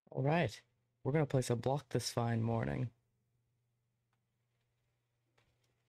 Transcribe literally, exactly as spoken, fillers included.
All right, we're gonna place a block this fine morning.